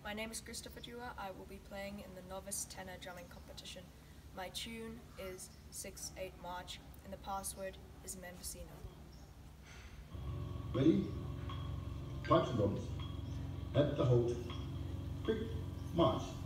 My name is Christopher Dewar. I will be playing in the novice tenor drumming competition. My tune is 6-8 March and the password is Membocino. Ready? Touch the notes. At the hold. Quick march.